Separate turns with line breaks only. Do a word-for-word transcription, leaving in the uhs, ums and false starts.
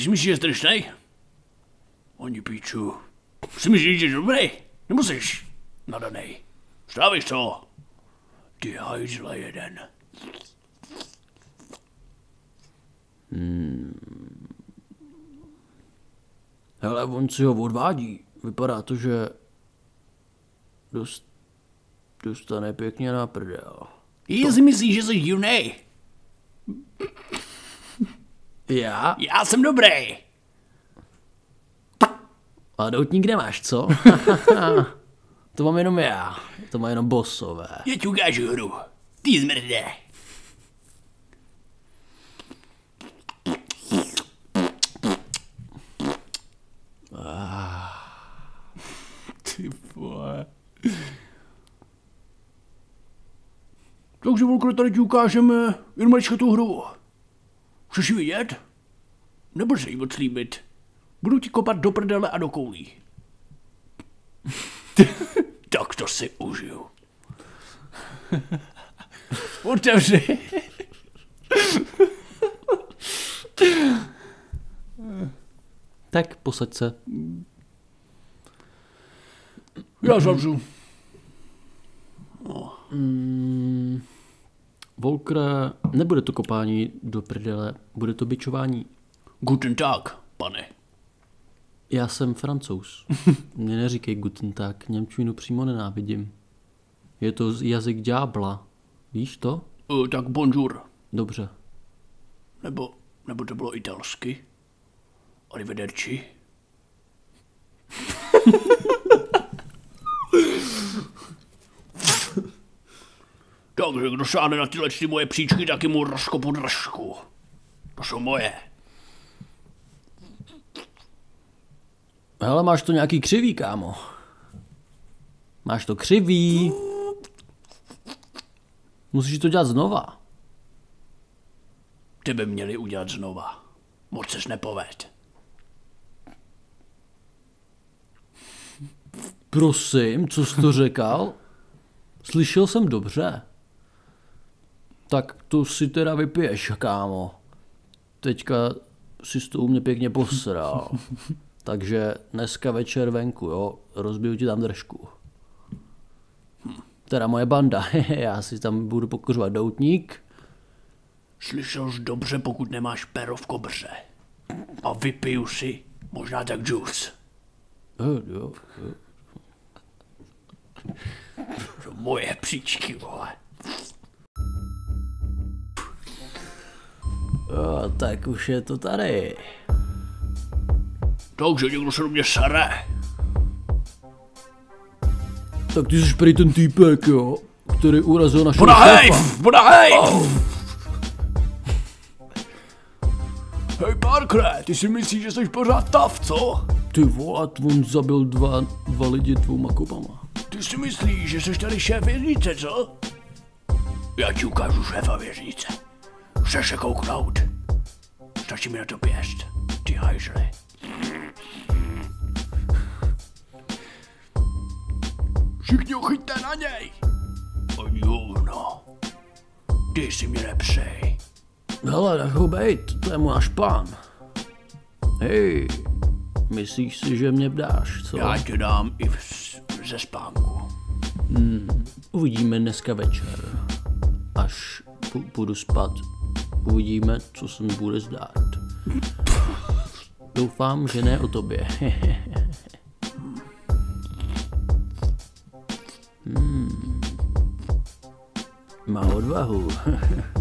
si myslíš, že jsi drsnej? Oni píču. Si myslíš, že jsi dobrý? Nebo jsi nadanej? Strávíš to? Ty hajzle jeden.
Hmm. Hele, on si ho odvádí. Vypadá to, že dost, dostane pěkně na prdel.
Jestli myslíš, že jsi divnej?
Já?
Já jsem dobrý.
A doutník nemáš, co? To mám jenom já. To má jenom bossové.
Já ti ukážu hru. Ty zmrde.
Ah.
Ty vole. Takže volkore, tady ti ukážeme jen maličko tu hru. Chceš ji vidět? Nebo se jí moc líbit? Budu ti kopat do prdele a do koulí. Tak to si užiju. Otevři.
Tak posaď se.
Já zavřu.
No. Mm, Volkre, nebude to kopání do prdele, bude to bičování.
Guten Tag, pane.
Já jsem Francouz. Mně neříkej guten Tag, němčinu přímo nenávidím. Je to jazyk ďábla. Víš to?
Uh, tak bonjour.
Dobře.
Nebo, nebo to bylo italsky? Arrivederci. Takže kdo sáhne na tyhle ty moje příčky, taky mu rozkopu držku. To jsou moje.
Hele, máš to nějaký křivý, kámo. Máš to křivý. Musíš to dělat znova.
Ty by měli udělat znova. Moc ses nepoved.
Prosím, co jsi to řekl? Slyšel jsem dobře. Tak to si teda vypiješ, kámo. Teďka si to u mě pěkně posral. Takže dneska večer venku, jo, rozbiju ti tam držku. Teda moje banda, já si tam budu pokořovat doutník.
Slyšel jsi dobře, pokud nemáš pero v kobře. A vypiju si možná tak juice.
Jo, jo, jo.
To moje příčky, vole.
Jo, tak už je to tady.
Takže někdo se do mě sere.
Tak ty jsi prý ten týpek, jo, který urazil našeho
Podahej!
šéfa.
Podahej! Oh. Hej, Parkere, ty si myslíš, že jsi pořád tav, co?
Ty vole, on zabil dva, dva lidi dvouma kopama.
Ty si myslíš, že jsi tady šéf věznice, co? Já ti ukážu šéfa věznice. Chceš se kouknout? Stačí mi na to pěst, ty hajzli. Všichni chyťte na něj! Oni hovno. Ty si mě nepřej.
Hele, nech ho bejt, to je můj náš pán. Hej, myslíš si, že mě dáš, co?
Já tě dám i v, ze spánku.
Hmm, uvidíme dneska večer. Až půjdu spát, uvidíme, co se mi bude zdát. Doufám, že ne o tobě. hmm. Má odvahu.